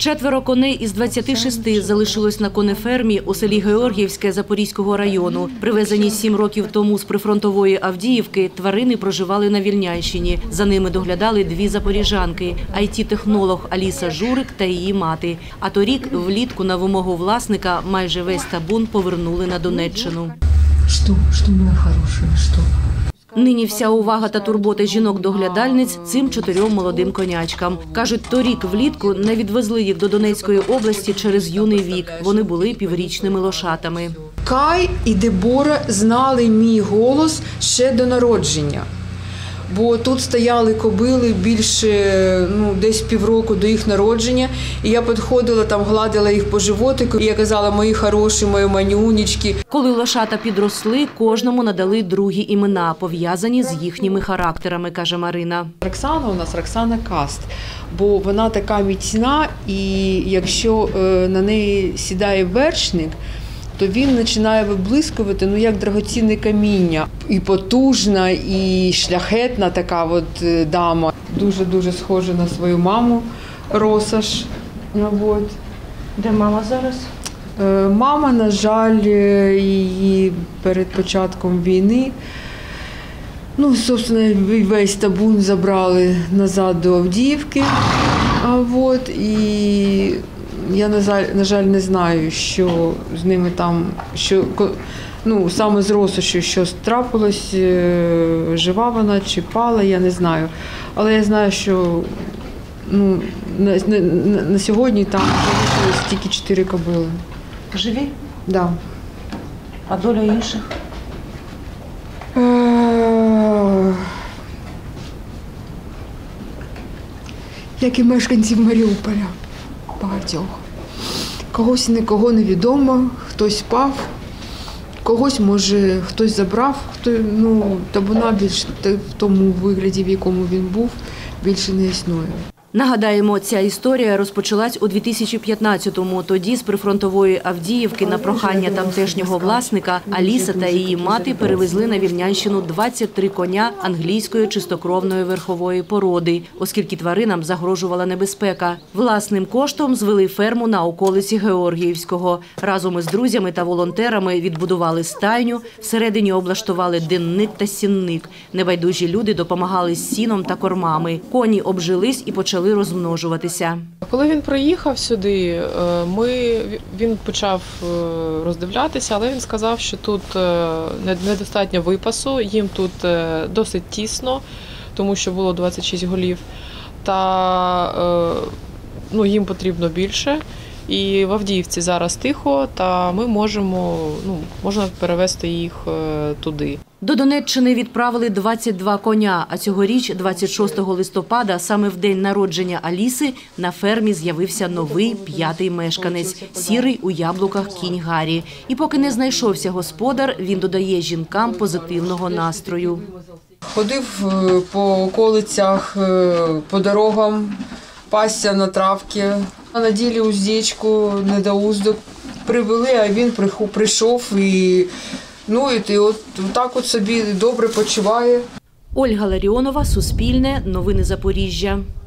4 коней із 26 залишилось на конефермі у селі Георгіївське Запорізького району. Привезені 7 років тому з прифронтової Авдіївки, тварини проживали на Вільнянщині. За ними доглядали 2 запоріжанки – IT-технолог Аліса Журик та її мати. А торік влітку на вимогу власника майже весь табун повернули на Донеччину. Що, моя хороша, що? Нині вся увага та турбота жінок-доглядальниць цим 4 молодим конячкам. Кажуть, торік влітку не відвезли їх до Донецької області через юний вік. Вони були піврічними лошатами. Кай і Дебора знали мій голос ще до народження. Бо тут стояли кобили більше, десь півроку до їх народження. І я підходила, там гладила їх по животику. І я казала, мої хороші, мої манюнечки. Коли лошата підросли, кожному надали другі імена, пов'язані з їхніми характерами, каже Марина. Роксана у нас Роксана Каст, бо вона така міцна, і якщо на неї сідає вершник, то він починає виблискувати, як дорогоцінне каміння. І потужна, і шляхетна така дама. Дуже-дуже схожа на свою маму Росаш. Де мама зараз? Мама, на жаль, її перед початком війни, собственно, весь табун забрали назад до Авдіївки. І я, на жаль, не знаю, що з ними там, саме з Росошою, що трапилось, жива вона чи пала, я не знаю. Але я знаю, що на сьогодні там залишилось тільки 4 кобили. Живі? Так. Да. А доля інших? Як і мешканців Маріуполя. Багатьох. Когось нікого не відомо, хтось спав, когось, може, хтось забрав, табуна більше в тому вигляді, в якому він був, більше не існує. Нагадаємо, ця історія розпочалась у 2015-му. Тоді з прифронтової Авдіївки на прохання тамтешнього власника Аліса та її мати перевезли на Вільнянщину 23 коня англійської чистокровної верхової породи, оскільки тваринам загрожувала небезпека. Власним коштом звели ферму на околиці Георгіївського. Разом із друзями та волонтерами відбудували стайню, всередині облаштували денник та сінник. Небайдужі люди допомагали з сіном та кормами. Коні обжились і почали розмножуватися. Коли він приїхав сюди, він почав роздивлятися, але він сказав, що тут недостатньо випасу, їм тут досить тісно, тому що було 26 голів, та їм потрібно більше. І в Авдіївці зараз тихо, та ми можна перевезти їх туди. До Донеччини відправили 22 коня, а цьогоріч, 26 листопада, саме в день народження Аліси, на фермі з'явився новий 5-й мешканець – сірий у яблуках кінь Гаррі. І поки не знайшовся господар, він додає жінкам позитивного настрою. Ходив по околицях, по дорогам, пасся на травці. Наділи уздечку, недоуздок, привели, а він прийшов і так собі добре почуває. Ольга Ларіонова, Суспільне, Новини Запоріжжя.